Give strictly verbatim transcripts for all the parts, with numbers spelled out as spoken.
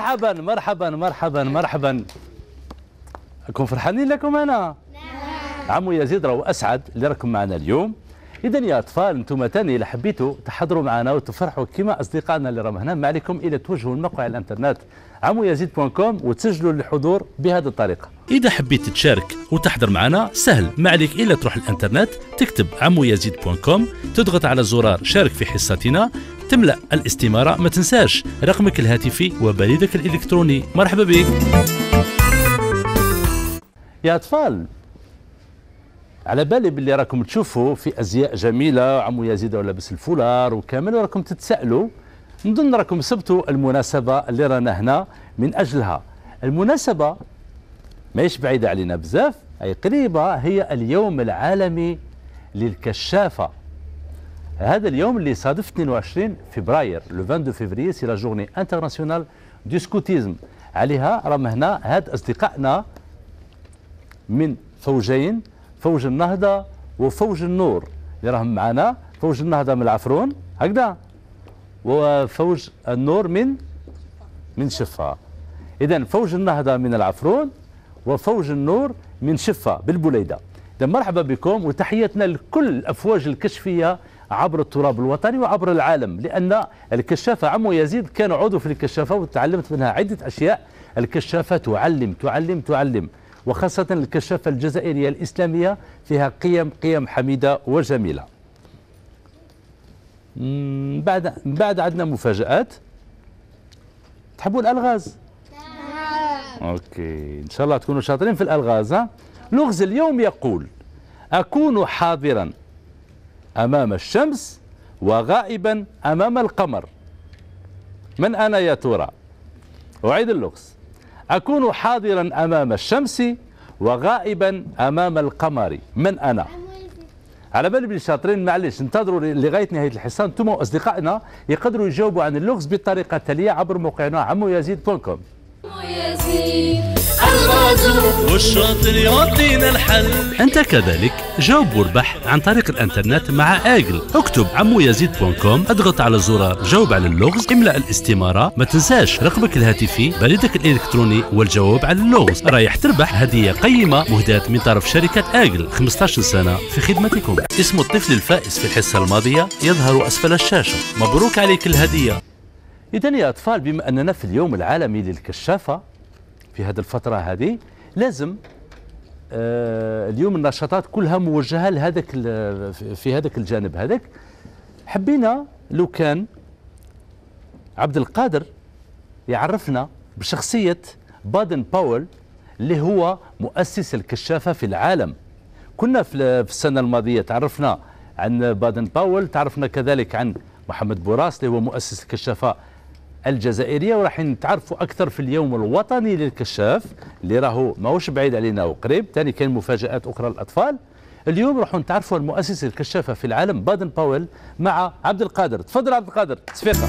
مرحبا مرحبا مرحبا مرحبا. راكم فرحانين لكم انا؟ نعم. عمو يزيد راهو اسعد اللي راكم معنا اليوم. اذا يا اطفال انتم تاني اذا حبيتوا تحضروا معنا وتفرحوا كما اصدقائنا اللي راهم هنا، ما عليكم الا توجهوا الموقع الانترنت عمو يزيد دوت كوم وتسجلوا للحضور بهذه الطريقه. اذا حبيت تشارك وتحضر معنا سهل، ما عليك الا تروح الانترنت تكتب عمو يزيد دوت كوم، تضغط على زرار شارك في حصتنا، تملأ الاستمارة، ما تنساش رقمك الهاتفي وبريدك الإلكتروني. مرحبا بك يا أطفال. على بالي باللي راكم تشوفوا في أزياء جميلة، عمو يزيد لابس الفولار وكامل، وراكم تتسألوا. نظن راكم سبتوا المناسبة اللي رانا هنا من أجلها. المناسبة ماهيش بعيدة علينا بزاف، أي قريبة، هي اليوم العالمي للكشافة. هذا اليوم اللي صادف اثنين وعشرين فبراير، لو اثنين وعشرين فبراير، سي لا جورني انترناسيونال دو سكوتيزم. عليها راهم هنا هاد اصدقائنا من فوجين، فوج النهضه وفوج النور اللي راهم معنا. فوج النهضه من العفرون هكذا، وفوج النور من من شفا. اذا فوج النهضه من العفرون وفوج النور من شفا بالبليده. اذا مرحبا بكم وتحياتنا لكل الافواج الكشفيه عبر التراب الوطني وعبر العالم، لأن الكشافة عمو يزيد كان عضو في الكشافة وتعلمت منها عدة أشياء. الكشافة تعلم تعلم تعلم، وخاصة الكشافة الجزائرية الإسلامية فيها قيم قيم حميدة وجميلة. بعد بعد عندنا مفاجآت. تحبوا الألغاز؟ نعم. أوكي، إن شاء الله تكونوا شاطرين في الألغاز. ها؟ لغز اليوم يقول: أكون حاضرا أمام الشمس وغائبا أمام القمر، من أنا يا ترى؟ أعيد اللغز: أكون حاضرا أمام الشمس وغائبا أمام القمر، من أنا؟ على بالي بالشاطرين، معلش انتظروا لغاية نهاية الحصة. أنتم وأصدقائنا يقدروا يجاوبوا عن اللغز بالطريقة التالية عبر موقعنا عمو يزيد دوت كوم. والشاطر يعطينا الحل. انت كذلك جاوب واربح عن طريق الانترنت مع اجل. اكتب عمو يزيد دوت كوم، اضغط على زرار جاوب على اللغز، املأ الاستمارة، ما تنساش رقمك الهاتفي، بريدك الالكتروني والجواب على اللغز. رايح تربح هدية قيمة مهداة من طرف شركة اجل، خمسطاش سنة في خدمتكم. اسم الطفل الفائز في الحصة الماضية يظهر اسفل الشاشة. مبروك عليك الهدية. اذا يا اطفال، بما اننا في اليوم العالمي للكشافة في هذه الفترة هذه، لازم آه اليوم النشاطات كلها موجهة لهذاك في هذاك الجانب هذاك. حبينا لو كان عبد القادر يعرفنا بشخصية بادن باول اللي هو مؤسس الكشافة في العالم. كنا في السنة الماضية تعرفنا عن بادن باول، تعرفنا كذلك عن محمد بوراس اللي هو مؤسس الكشافة الجزائرية، وراح نتعرفوا أكثر في اليوم الوطني للكشاف اللي راهو ماهوش بعيد علينا وقريب. ثاني كاين مفاجآت أخرى للأطفال. اليوم راح نتعرفوا المؤسس الكشافة في العالم بادن باول مع عبد القادر. تفضل عبد القادر. تصفيقة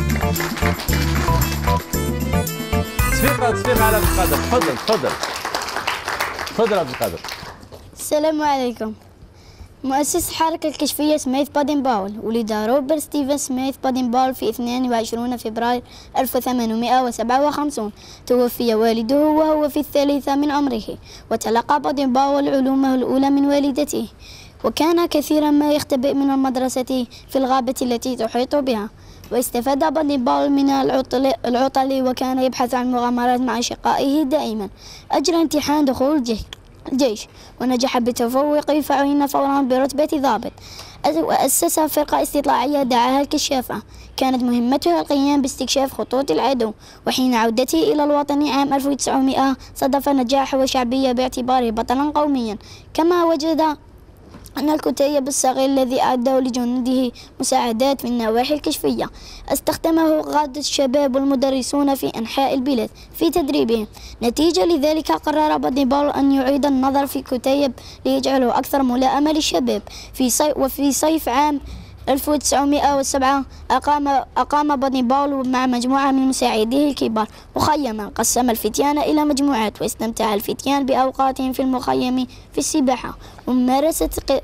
تصفيقة تصفيقة على عبد القادر. تفضل تفضل تفضل عبد القادر. السلام عليكم. مؤسس الحركة الكشفية سميث بادن باول، ولد روبرت ستيفن سميث بادن باول في اثنين وعشرين فبراير ألف وثمانمائة وسبعة وخمسين. توفي والده وهو في الثالثة من عمره، وتلقى بادن باول علومه الأولى من والدته، وكان كثيرا ما يختبئ من المدرسة في الغابة التي تحيط بها. واستفاد بادن باول من العطل, العطل وكان يبحث عن مغامرات مع أشقائه دائما. أجرى امتحان دخول الجيش الجيش ونجح بتفوق، فعين فورا برتبة ضابط. وأسس فرقة استطلاعية دعاها الكشافة، كانت مهمتها القيام باستكشاف خطوط العدو. وحين عودته إلى الوطن عام ألف وتسعمائة صادف نجاح وشعبية باعتباره بطلا قوميا. كما وجد أن الكتيب الصغير الذي أعده لجنوده مساعدات في النواحي الكشفية استخدمه قادة الشباب والمدرسون في أنحاء البلاد في تدريبهم. نتيجة لذلك قرر بادن باول أن يعيد النظر في الكتيب ليجعله أكثر ملائمة للشباب. في صيف وفي صيف عام ألف وتسعمائة وسبعة أقام أقام بادن باول مع مجموعة من مساعديه الكبار مخيما. قسم الفتيان إلى مجموعات، واستمتع الفتيان بأوقاتهم في المخيم في السباحة وممارسة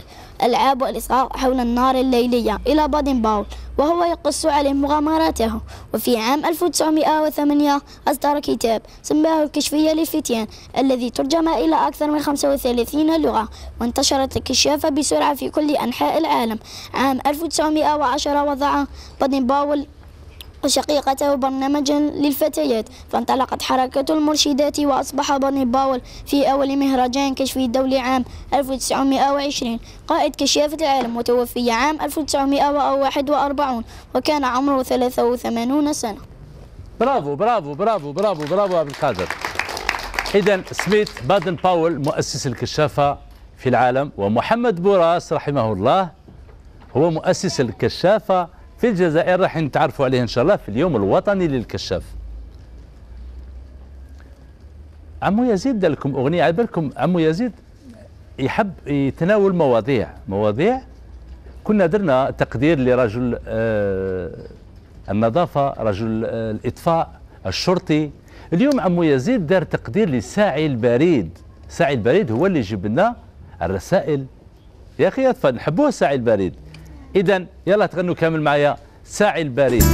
الألعاب والإصغاء حول النار الليلية إلى بادن باول، وهو يقص عليه مغامراته. وفي عام ألف وتسعمائة وثمانية أصدر كتاب سماه الكشفية للفتيان، الذي ترجم إلى أكثر من خمسة وثلاثين لغة، وانتشرت الكشافة بسرعة في كل أنحاء العالم. عام ألف وتسعمائة وعشرة وضع بادن باول وشقيقته برنامجا للفتيات، فانطلقت حركة المرشدات، وأصبح بادن باول في أول مهرجان كشفي دولي عام ألف وتسعمائة وعشرين قائد كشافة العالم، وتوفي عام ألف وتسعمائة وواحد وأربعين وكان عمره ثلاثة وثمانين سنة. برافو برافو برافو برافو برافو عبد القادر. إذا سميث بادن باول مؤسس الكشافة في العالم، ومحمد بوراس رحمه الله هو مؤسس الكشافة في الجزائر. راح نتعرفوا عليه إن شاء الله في اليوم الوطني للكشاف. عمو يزيد دار لكم أغنية، على بالكم عمو يزيد يحب يتناول مواضيع مواضيع كنا درنا تقدير لرجل آه النظافة، رجل آه الإطفاء، الشرطي. اليوم عمو يزيد دار تقدير لساعي البريد. ساعي البريد هو اللي يجيب لنا الرسائل. يا أخي أطفال نحبوه ساعي البريد. إذن يلا تغنوا كامل معايا ساعي البريد.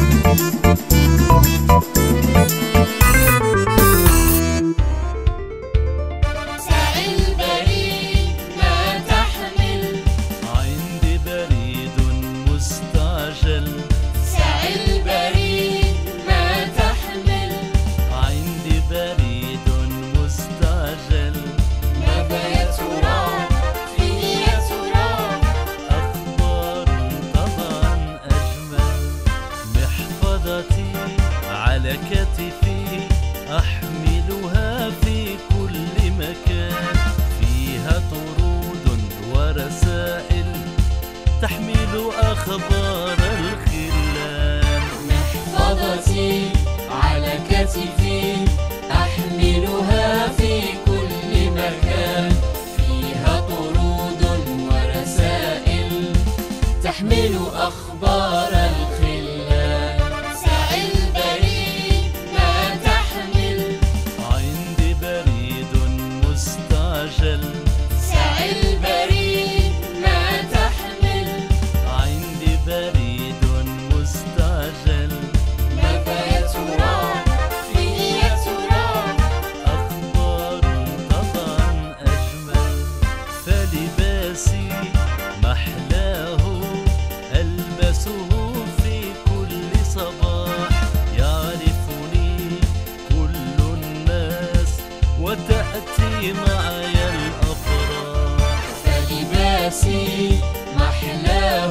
ساعي البريد ما تحمل، عندي بريد مستعجل. ساعي البريد ما تحمل، عندي بريد مستعجل. ماذا يا ترى فيه يا ترى؟ أخبار طبعا أجمل، محفظتي على كتفي أحملها في كل مكان، فيها طرود ورسائل تحمل أخبار الخلان. محفظتي على كتفي أحملها في كل مكان، فيها طرود ورسائل تحمل أخبار الخلان. ساعي البريد ما تحمل، عندي بريد مستعجل. ساعي البريد ما تحمل، عندي بريد مستعجل. ماذا يا ترى فيه يا ترى؟ أخبار طبعا أجمل، فلباسي محلاه ألبسه في كل صباح، يعرفني كل الناس وتأتي معي الأفراح. فلباسي محلاه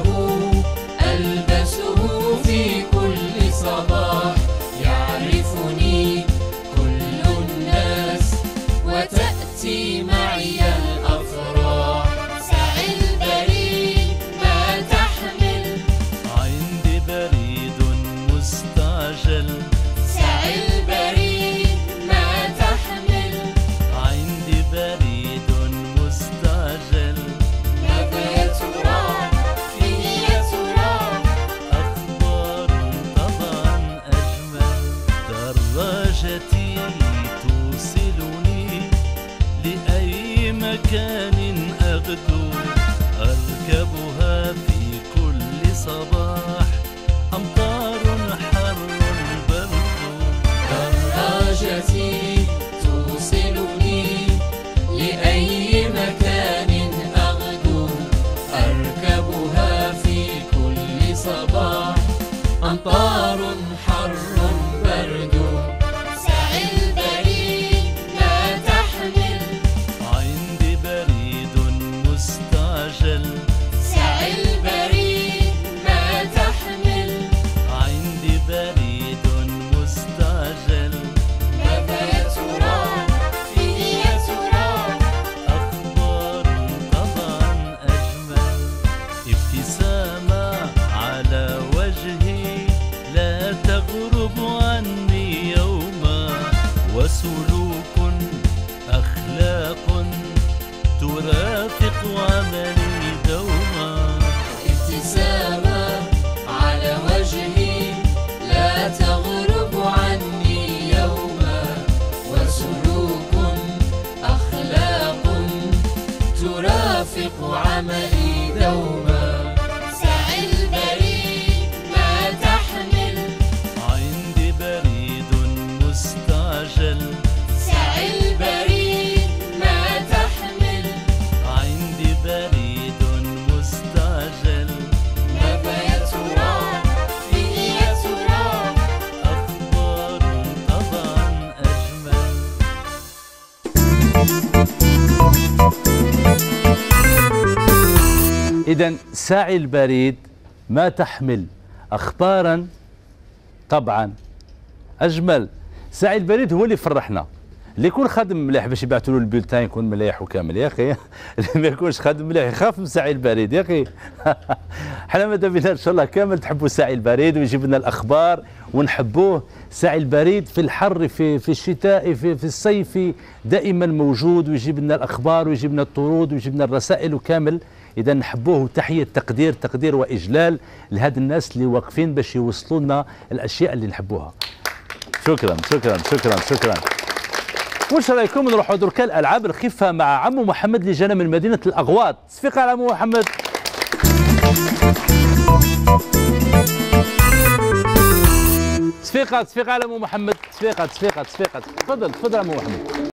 ألبسه في كل صباح، يعرفني كل الناس وتأتي معي الأفراح. ساعي البريد ما تحمل، عندي بريد مستعجل. ساعي البريد ما تحمل، عندي بريد مستعجل. ماذا يا ترى فيه يا ترى؟ أخبار طبعا أجمل، دراجتي توصلني لأي مكان أغدو، أركبها في كل صباح، أمطار حر برد. دراجتي توصلني لأي مكان أغدو، أركبها في كل صباح، أمطار حر برد. ساعي البريد ما تحمل، عندي بريد مستعجل. ساعي البريد ما تحمل، عندي بريد مستعجل. ماذا يا ترى فيه يا ترى؟ أخبار طبعا أجمل، ابتسامة على وجهي لا تغرب عني يوما، وسلوك أخلاق ترافق عملي دوما. ابتسامة على وجهي لا تغرب عني يوما، وسلوك أخلاق ترافق ترافق عملي دوما. ساع البريد ما تحمل، عندي بريد مستعجل. ساع البريد ما تحمل، عندي بريد مستعجل. ماذا يا ترى فيه يا ترى؟ أخبار طبعا أجمل. إذا ساعي البريد ما تحمل أخبارا طبعا أجمل. ساعي البريد هو اللي فرحنا، اللي يكون خادم مليح باش يبعثوا له البلتان يكون مليح وكامل يا اخي. اللي ما يكونش خادم مليح يخاف من ساعي البريد يا اخي. حنا ماذا بينا ان شاء الله كامل تحبوا ساعي البريد ويجيب لنا الاخبار ونحبوه. ساعي البريد في الحر في في الشتاء في في الصيف دائما موجود ويجيب لنا الاخبار ويجيب لنا الطرود ويجيب لنا الرسائل وكامل. اذا نحبوه، تحيه تقدير تقدير واجلال لهاد الناس اللي واقفين باش يوصلوا لنا الاشياء اللي نحبوها. شكرا شكرا شكرا شكرا. واش رايكم نروحوا دركا الالعاب الخفه مع عمو محمد اللي جانا من مدينه الاغواط. تصفيق على عمو محمد. تصفيقه تصفيقه على عمو محمد. تصفيقه تصفيقه تصفيقه. تفضل تفضل عمو محمد.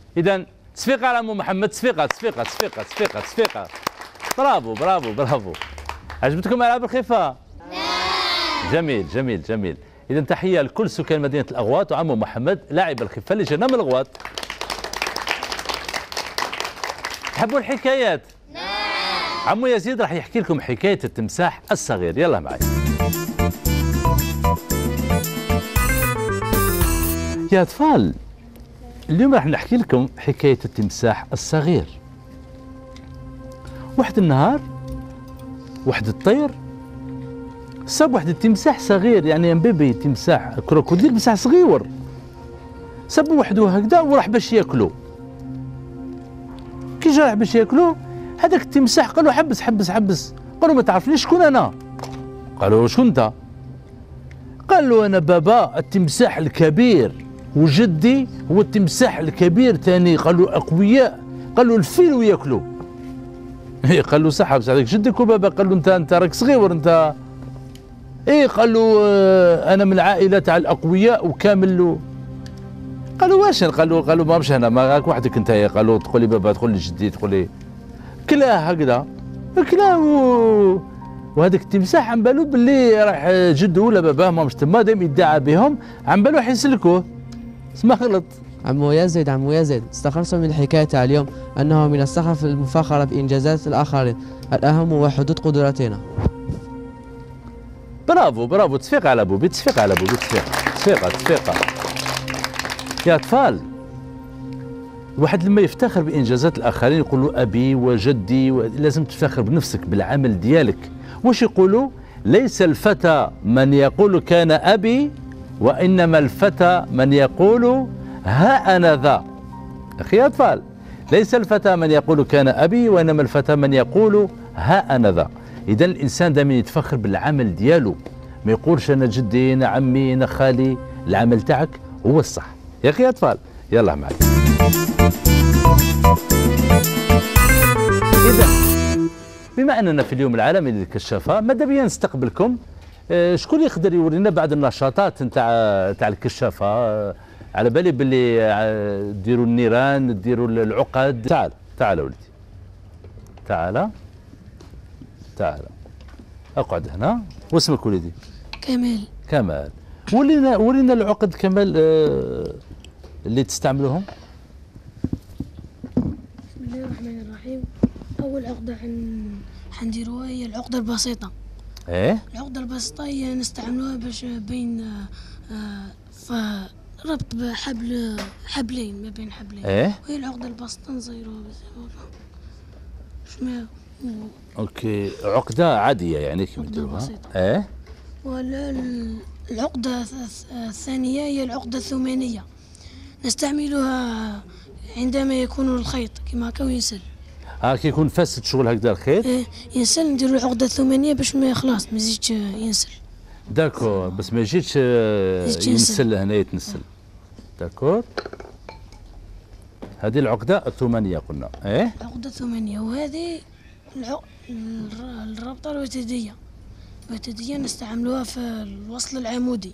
اذا تصفيقه على ام محمد، تصفيقه تصفيقه تصفيقه تصفيقه تصفيقه. برافو برافو برافو. عجبتكم العاب الخفه؟ نعم. جميل جميل جميل. اذا تحيه لكل سكان مدينه الاغواط وعمو محمد لاعب الخفه اللي جانا من الاغواط. تحبوا الحكايات؟ نعم. عمو يزيد راح يحكي لكم حكايه التمساح الصغير، يلا معي. يا اطفال اليوم راح نحكي لكم حكايه التمساح الصغير. واحد النهار واحد الطير صاب واحد التمساح صغير، يعني بيبي تمساح كروكوديل تمساح صغير، صاب وحده هكذا وراح باش ياكلو. كي جا راح باش ياكلو هذاك التمساح قال له حبس حبس حبس، قال له ما تعرفنيش شكون انا؟ قالوا شكون انت؟ قال له انا بابا التمساح الكبير وجدي هو التمساح الكبير ثاني. قال له اقوياء، قال له الفيل وياكلوا. قال له صح بس هذاك جدك وبابا. قال له انت انت راك صغير انت. ايه قال له اه انا من العائله تاع الاقوياء وكامل له. قال له واش؟ قال له قال له ما مش هنا ما راك وحدك انت. قال له تقول لي بابا تقول لي جدي تقول لي كلاه هكذا كلاه و... وهذاك التمساح عم بالو باللي راح جده ولا باباه ما مش تما دايما يدعى بهم، عم بالو راح يسلكوه. اسمه غلط. عمو يزيد عمو يزيد استخلصت من الحكاية تاع اليوم أنه من السخف المفاخرة بإنجازات الآخرين، الأهم هو حدود قدراتنا. برافو برافو. تصفيق على بوبي، تصفيق على بوبي، تصفيق تصفيقة تصفيقة. يا أطفال الواحد لما يفتخر بإنجازات الآخرين يقول له أبي وجدي و... لازم تفتخر بنفسك بالعمل ديالك. واش يقولوا؟ ليس الفتى من يقول كان أبي وإنما الفتى من يقول ها أنا ذا. أخي يا أطفال ليس الفتى من يقول كان أبي وإنما الفتى من يقول ها أنا ذا. إذا الإنسان دائما يتفخر بالعمل ديالو، ما يقولش أنا جدي أنا عمي أنا خالي. العمل تاعك هو الصح يا أخي يا أطفال. يلا معي. إذا بما أننا في اليوم العالمي للكشافة ماذا بيا نستقبلكم. آه شكون يقدر يورينا بعض النشاطات نتاع تاع الكشافة؟ آه على بالي باللي آه ديروا النيران ديروا العقد. تعال تعال ولدي تعال تعال اقعد هنا. واسمك ولدي؟ كمال. كمال. ورينا ورينا العقد كمال آه اللي تستعملوهم. بسم الله الرحمن الرحيم. أول عقدة حن حنديروها هي العقدة البسيطة. إيه؟ العقدة البسيطة هي نستعملوها باش بين آه فربط بحبل حبلين ما بين حبلين. إيه؟ وهي العقدة البسيطة نصيروها بس شمال. أوكي عقدة عادية يعني كيف نديروها؟ إيه؟ والعقدة الثانية هي العقدة الثمانية، نستعملها عندما يكون الخيط كما هكا وينسل. اه كي يكون فاسد شغل هكذا الخيط؟ ايه ينسل نديرو العقدة الثمانية باش ما خلاص ما يزيدش ينسل. داكور بس ما يجيش ينسل هنا يتنسل. داكور. هذه العقدة الثمانية قلنا. ايه؟ العقدة الثمانية. وهذه العق... الرابطة الوتدية. الوتدية نستعملوها في الوصل العمودي.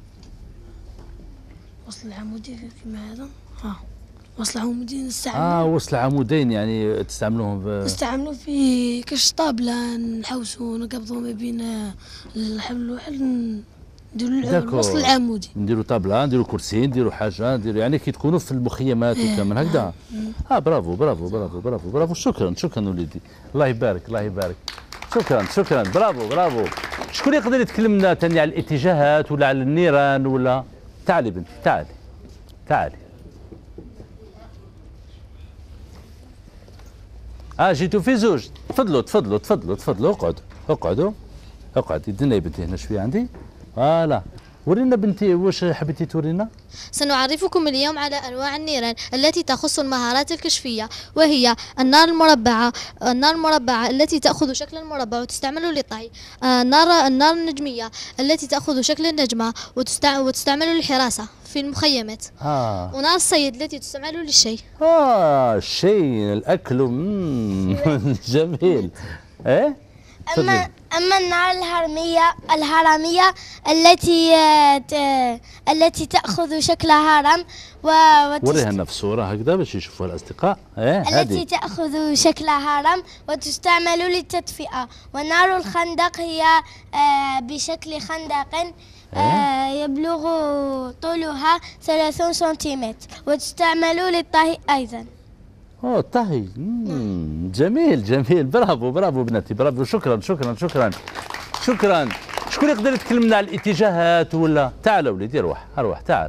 الوصل العمودي كما هذا. ها وصل عمودي نستعملوه. اه وصل عمودين يعني تستعملوهم في نستعملوه في كاش طابلة نحوسوا نقبضوا ما بين الحبل الواحد نديروا الوصل العمودي. نديروا طابلة نديروا كرسي نديروا حاجة نديروا يعني كي تكونوا في المخيمات إيه وكامل هكذا. اه برافو برافو برافو برافو برافو. شكرا شكرا وليدي الله يبارك الله يبارك. شكرا شكرا برافو برافو. شكون يقدر يتكلم لنا ثاني على الاتجاهات ولا على النيران ولا؟ تعالي بنتي تعالي تعالي. اه جيتوا في زوج. تفضلوا تفضلوا تفضلوا تفضلوا اقعدوا اقعدوا اقعدي. دنا بنتي هنا شويه عندي. فوالا ورينا بنتي واش حبيتي تورينا؟ سنعرفكم اليوم على أنواع النيران التي تخص المهارات الكشفية، وهي النار المربعة النار المربعة التي تأخذ شكل المربع وتستعمل للطهي، النار النار النجمية التي تأخذ شكل النجمة وتستعمل للحراسة في المخيمات. آه. ونار الصيد التي تستعمل للشيء. اه الشيء الاكل. جميل. ايه أما أما النار الهرمية الهرمية التي ت- التي تأخذ شكل هرم و وتست- وريها لنا في الصورة هكذا باش يشوفوها الأصدقاء. إيه التي هذه. تأخذ شكل هرم وتستعمل للتدفئة. ونار الخندق هي آه، بشكل خندق آه، يبلغ طولها ثلاثون سنتيمتر وتستعمل للطهي أيضا. اوه طهي. مم، جميل جميل، برافو برافو بناتي، برافو، شكرا شكرا شكرا شكرا. شكون يقدر يتكلمنا على الاتجاهات ولا؟ تعال وليدي، روح روح، تعال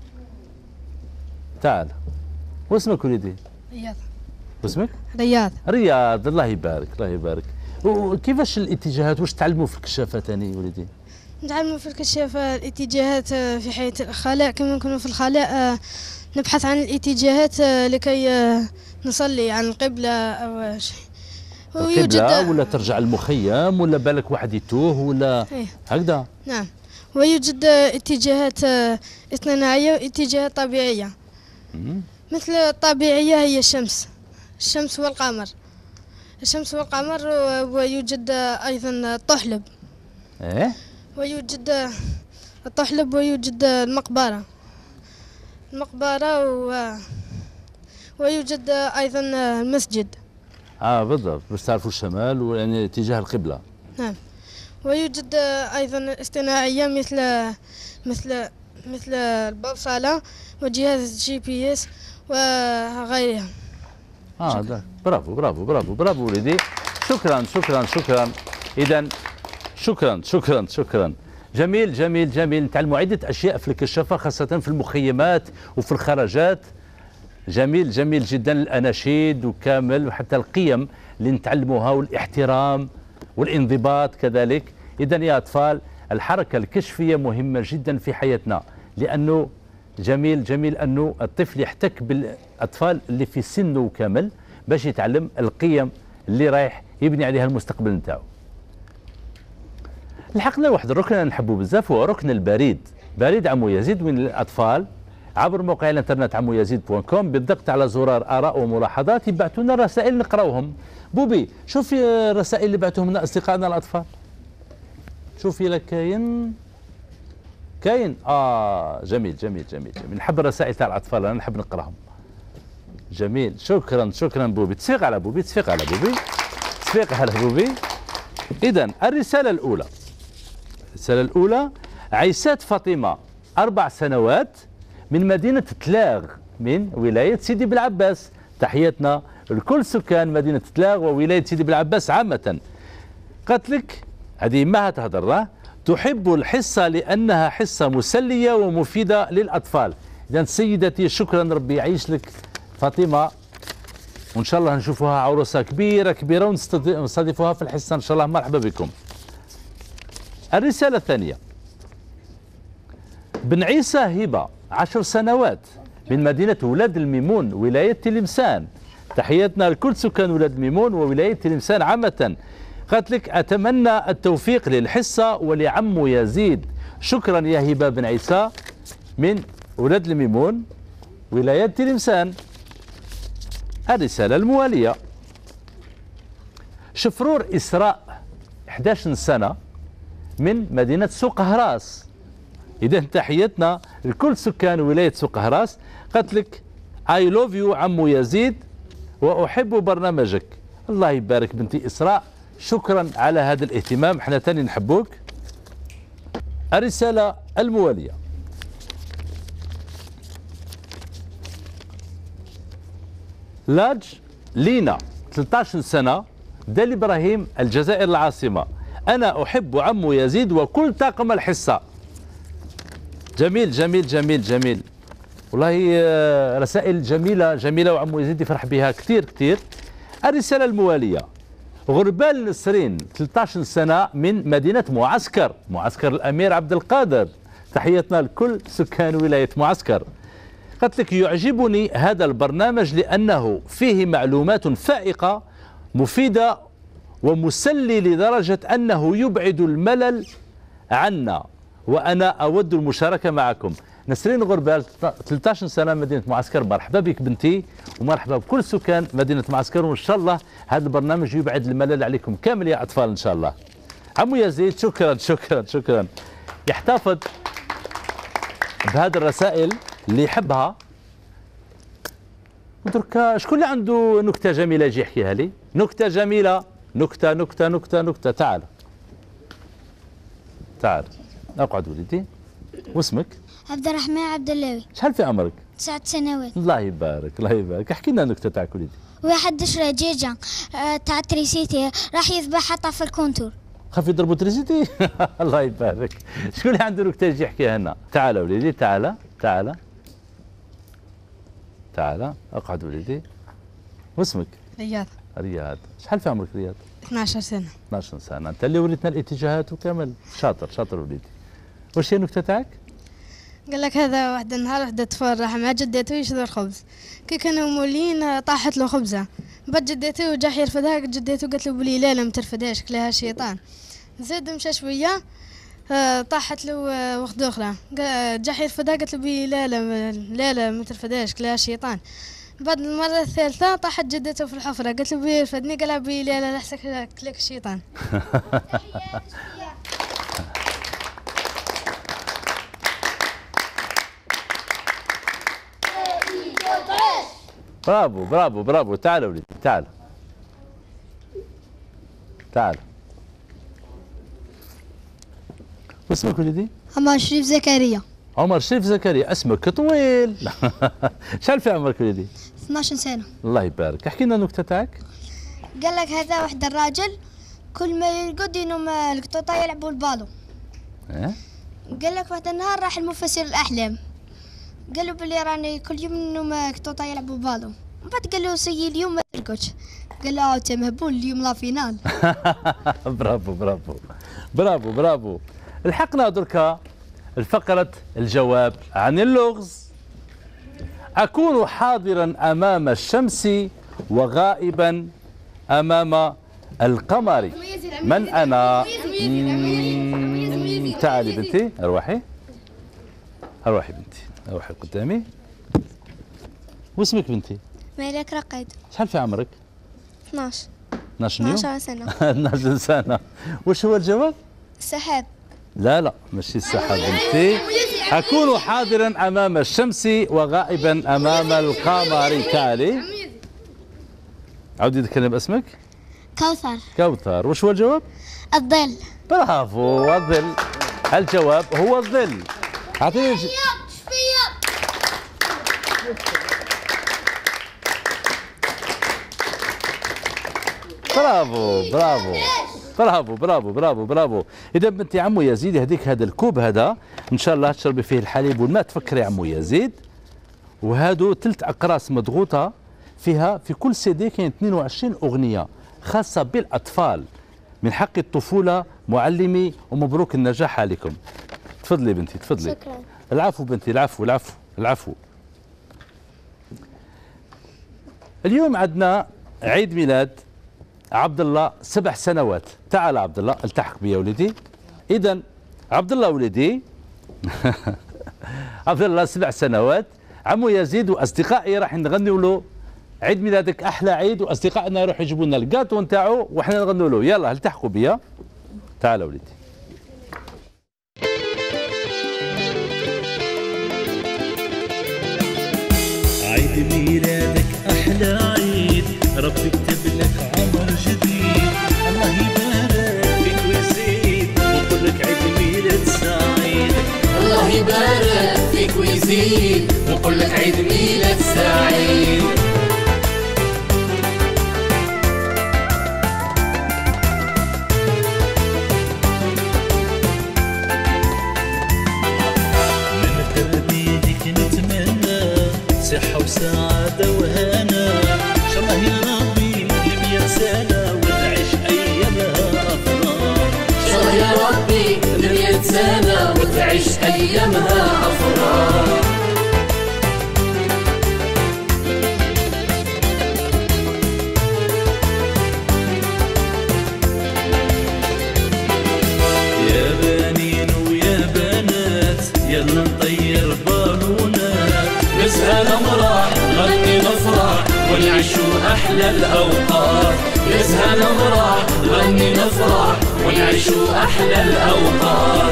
تعال. واسمك وليدي؟ رياض. واسمك؟ رياض. رياض، الله يبارك الله يبارك. وكيفاش الاتجاهات؟ واش تعلموا في الكشافه ثاني وليدي؟ نتعلم في الكشافة الاتجاهات آه، في حياة الخلاء. كما نكونوا في الخلاء آه، نبحث عن الاتجاهات آه، لكي آه، نصلي عن القبلة أو شيء. القبلة ولا ترجع المخيم ولا بالك واحد يتوه ولا إيه. هكذا؟ نعم. ويوجد آه، اتجاهات آه، اصطناعية واتجاهات طبيعية. مم. مثل الطبيعية هي الشمس الشمس والقمر الشمس والقمر و- ويوجد آه، أيضا الطحلب. ايه ويوجد آه، الطحلب ويوجد آه، المقبرة المقبرة و ويوجد آه، أيضا آه، المسجد. اه بالضبط، باش تعرفوا الشمال ويعني اتجاه القبله. نعم. ويوجد آه، أيضا اصطناعية مثل مثل مثل البوصلة وجهاز الجي بي اس وغيرها. اه ده. برافو برافو برافو برافو وليدي، شكرا شكرا شكرا. اذا شكرا شكرا شكرا. جميل جميل جميل، نتعلموا عده اشياء في الكشافه خاصه في المخيمات وفي الخرجات. جميل جميل جدا، الاناشيد وكامل وحتى القيم اللي نتعلموها والاحترام والانضباط كذلك. اذا يا اطفال، الحركه الكشفيه مهمه جدا في حياتنا، لانه جميل جميل انه الطفل يحتك بالاطفال اللي في سنه كامل باش يتعلم القيم اللي رايح يبني عليها المستقبل نتاعو. لحقنا واحد الركن نحبه بزاف، هو ركن البريد. بريد عمو يزيد وين الاطفال عبر موقع الانترنت عمو يزيد بوان كوم بالضغط على زرار اراء وملاحظات يبعثوا لنا رسائل نقراوهم. بوبي شوفي الرسائل اللي بعثوهم لنا اصدقائنا الاطفال. شوفي لك كاين كاين اه جميل جميل جميل جميل. نحب الرسائل تاع الاطفال، انا نحب نقراهم. جميل، شكرا شكرا بوبي. تصفيق على بوبي، تصفيق على بوبي، تصفيق على بوبي. اذا الرساله الاولى، الرساله الاولى عيسات فاطمه اربع سنوات من مدينه تلاغ من ولايه سيدي بالعباس. تحياتنا لكل سكان مدينه تلاغ وولايه سيدي بالعباس عامه. قالت لك هذه ما تهضر، تحب الحصه لانها حصه مسليه ومفيده للاطفال. اذا سيدتي شكرا، ربي يعيش لك فاطمه، وان شاء الله نشوفوها عروسه كبيره كبيره ونستضيفوها في الحصه ان شاء الله. مرحبا بكم. الرساله الثانيه، بن عيسى هبه عشر سنوات من مدينه ولاد الميمون ولايه تلمسان. تحياتنا لكل سكان ولاد الميمون وولايه تلمسان عامه. قالت لك اتمنى التوفيق للحصه ولعمو يزيد. شكرا يا هبه بن عيسى من ولاد الميمون ولايه تلمسان. الرساله المواليه، شفرور اسراء احد عشر سنه من مدينه سوق هراس. اذا تحياتنا لكل سكان ولايه سوق هراس. قالت لك اي لوف يو عمو يزيد واحب برنامجك. الله يبارك بنتي اسراء، شكرا على هذا الاهتمام، احنا تاني نحبوك. الرساله المواليه، لاج لينا ثلاثة عشر سنه دال ابراهيم الجزائر العاصمه. انا احب عمو يزيد وكل طاقم الحصه. جميل جميل جميل جميل، والله آه، رسائل جميله جميله وعمو يزيد يفرح بها كثير كثير. الرساله المواليه، غربال نسرين ثلاثة عشر سنه من مدينه معسكر، معسكر الامير عبد القادر. تحياتنا لكل سكان ولايه معسكر. قالت لك يعجبني هذا البرنامج لانه فيه معلومات فائقه مفيده ومسلي لدرجه انه يبعد الملل عنا، وانا اود المشاركه معكم. نسرين غربال ثلاثة عشر سنة مدينة معسكر. مرحبا بك بنتي ومرحبا بكل سكان مدينة معسكر، وإن شاء الله هذا البرنامج يبعد الملل عليكم كامل يا أطفال إن شاء الله. عمو يزيد شكرا شكرا شكرا. يحتفظ بهذه الرسائل اللي يحبها. دركا شكون اللي عنده نكتة جميلة يجي يحكيها لي؟ نكتة جميلة، نكتة نكتة نكتة نكتة. تعال تعال اقعد وليدي. واسمك؟ عبد الرحمن عبد الله. شحال في عمرك؟ تسعة سنوات. الله يبارك الله يبارك. احكي لنا النكتة تاعك وليدي. واحد شرى دجاجة آه، تاع تريسيتي، راح يذبحها طاف في الكونتور. خاف يضربوا تريسيتي. الله يبارك. شكون اللي عنده نكتة يجي يحكيها لنا؟ تعال وليدي تعال تعال تعال اقعد وليدي. واسمك؟ رياض. رياض. شحال في عمرك رياض؟ اثني عشر سنة. اثني عشر سنة. انت اللي وريتنا الاتجاهات وكامل. شاطر شاطر وليدي. واش هي النكتة تاعك؟ قال لك هذا واحد النهار وحده طفل راح مع جدته يشري الخبز، كي كانوا مولين طاحت له خبزه، بعد جدته وجا يرفدها، جدته قالت له بلي لا لا ما ترفدهاش كلاها الشيطان. زاد مشى شويه آه، طاحت له آه، واحده اخرى، جا يرفدها قالت له بلي لا لا لا لا ما ترفدهاش كلاها الشيطان. بعد المره الثالثه طاحت جدته في الحفره، قالت له بلي يرفدني، قال بلي لا لا لحسك كلاك الشيطان. برافو برافو برافو. تعال وليدي تعال تعال. واسمك وليدي؟ عمر شريف زكريا. عمر شريف زكريا. اسمك طويل. شحال في عمرك وليدي؟ اثني عشر سنة. الله يبارك. احكي لنا النكتة تاعك. قال لك هذا واحد الراجل كل ما يرقد ينوم القطوطة يلعبوا البالو. اه؟ قال لك واحد النهار راح المفسر الأحلام، قالوا بلي راني كل يوم نوم قطوطة يلعبوا بالو. بعد قال له سي اليوم ما ترقدش، قال له انت مهبول اليوم لا فينال. برافو برافو برافو برافو. الحقنا دركا الفقرة الجواب عن اللغز. أكون حاضرا أمام الشمس وغائبا أمام القمر. من أنا؟ مم، تعالي بنتي أروحي أروحي بنتي أروحي قدامي. واسمك بنتي؟ مالك رقيد. شحال في عمرك؟ اثناش. اثناش يوم؟ اثناش سنة. اثناش سنة. وش هو الجواب؟ السحاب. لا لا ماشي السحاب بنتي. أكون حاضرا أمام الشمس وغائبا أمام القمر. تعالي عودي تكلم باسمك. كوثر. كوثر. وش هو الجواب؟ الظل. برافو الظل. الجواب هو الظل. أعطيني الج... برافو برافو برافو برافو برافو برافو. اذا بنتي عمو يزيد هذيك هذا الكوب هذا ان شاء الله تشربي فيه الحليب والماء. تفكري عمو يزيد. وهادو ثلاث اقراص مضغوطه فيها، في كل سي دي كاين اثنين وعشرين اغنيه خاصه بالاطفال. من حق الطفوله معلمي، ومبروك النجاح عليكم. تفضلي بنتي تفضلي. شكرا. العفو بنتي العفو العفو العفو. اليوم عندنا عيد ميلاد عبد الله سبع سنوات. تعال عبد الله التحق بي يا ولدي. اذا عبد الله ولدي عبد الله سبع سنوات. عمو يزيد واصدقائي راح نغنيوا له عيد ميلادك احلى عيد، واصدقائنا يروحوا يجيبوا لنا الكاطو نتاعو وحنا نغنوا له. يلا التحقوا بيا. تعال ولدي. عيد ميلادك أحلى عيد، ربي كتب لك عمر جديد. الله يبارك فيك ويزيد ويقول لك عيد ميلاد سعيد. الله يبارك فيك ويزيد ونقول لك عيد ميلاد سعيد. من تربيتك نتمنى صحة وسعادة وهنا، إن شاء الله يا ربي لمية سنة وتعيش أيامها أفراح. إن شاء الله يا ربي لمية سنة وتعيش أيامها أفراح. يا بنين ويا بنات يلا نطير بار ونعيشوا أحلى الأوقات. يزهى نفرح نغني نفرح ونعيشوا أحلى الأوقات.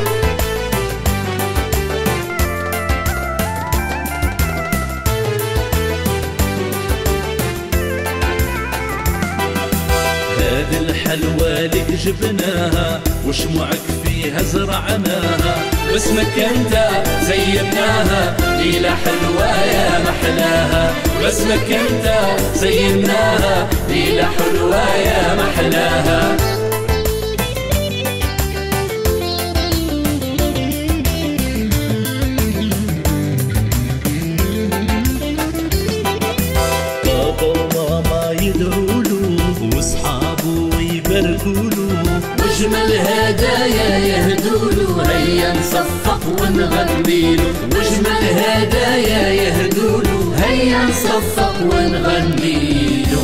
هذه الحلوى لك جبناها وشموعك فيها زرعناها، باسمك انت زيناها ليلة حلوة يا محلاها. باسمك انت زيناها ليلة حلوة يا محلاها. بابا وماما يدعوله واصحابه يباركوله، واجمل هدايا يهدوله هيا نصفق ونغنيله. واجمل هدايا يهدوله هيا نصفق ونغنيله.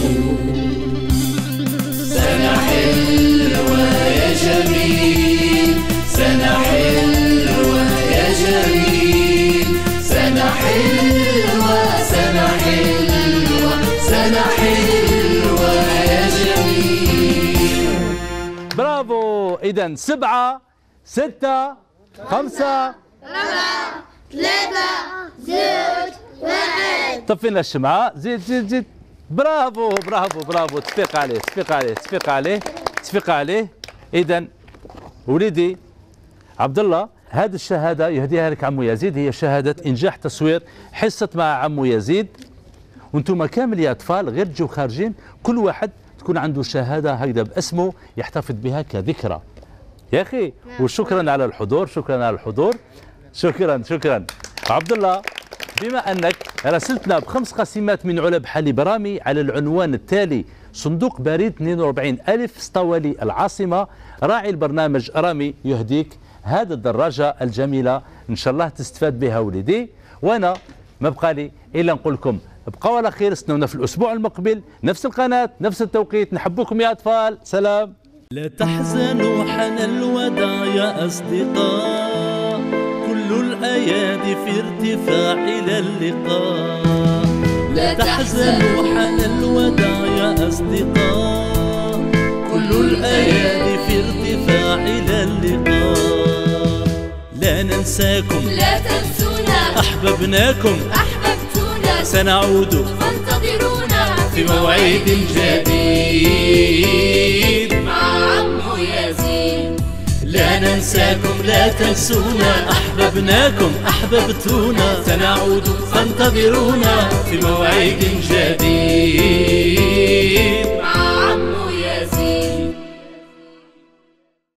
سنة حلوة يا جميل، سنة حلوة يا جميل، سنة حلوة سنة حلوة سنة حلوة يا جميل. برافو. إذا سبعة ستة خمسة أربعة ثلاثة زوج واحد. طفينا الشمعة. زيد زيد زيد. برافو برافو برافو. تصفيق عليه تصفيق عليه تصفيق عليه تصفيق عليه. إذا وليدي عبد الله، هذه الشهادة يهديها لك عمو يزيد، هي شهادة إنجاح تصوير حصة مع عمو يزيد. وانتم كامل يا أطفال غير تجوا خارجين، كل واحد تكون عنده شهادة هكذا باسمه يحتفظ بها كذكرى يا أخي. وشكرا على الحضور، شكرا على الحضور، شكرا شكرا. عبد الله، بما أنك راسلتنا بخمس قسيمات من علب حليب رامي على العنوان التالي: صندوق بريد اثنين وأربعين ألف اسطولي العاصمة، راعي البرنامج رامي يهديك هذه الدراجة الجميلة، إن شاء الله تستفاد بها وليدي. وأنا ما بقى لي إلا نقول لكم ابقوا على خير، استنونا في الأسبوع المقبل نفس القناة نفس التوقيت. نحبكم يا أطفال، سلام. لا تحزنوا حان الوداع يا أصدقاء، كل الأيادي في ارتفاع إلى اللقاء. لا تحزنوا حان الوداع يا أصدقاء، كل الأيادي في ارتفاع إلى اللقاء. لا ننساكم لا تنسونا، أحببناكم أحببتونا، سنعود فانتظرونا في موعد جديد مع عمو يزيد. لا ننساكم لا تنسونا، أحببناكم أحببتونا، سنعود فانتظرونا في موعد جديد.